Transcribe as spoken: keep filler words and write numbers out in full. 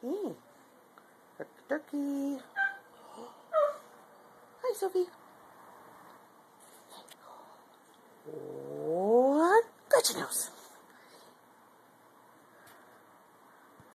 Hey, turkey, turkey. Hi, Sophie. What? Got your nose.